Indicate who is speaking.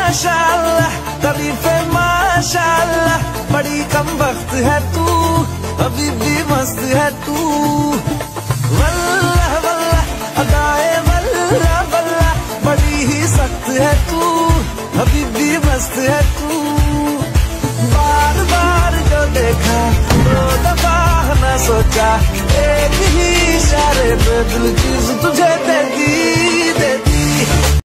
Speaker 1: माशाअल्लाह, तारीफे माशाअल्लाह, बड़ी कम वक्त है तू, अभी भी मस्त है तू। वल्लाह वल्लाह अदाए वल्लाह वल्लाह, बड़ी ही सख्त है तू, अभी भी मस्त है तू। बार बार जो देखा दो दफा न सोचा, एक ही इशारे पे दिल चीज तुझे देखा।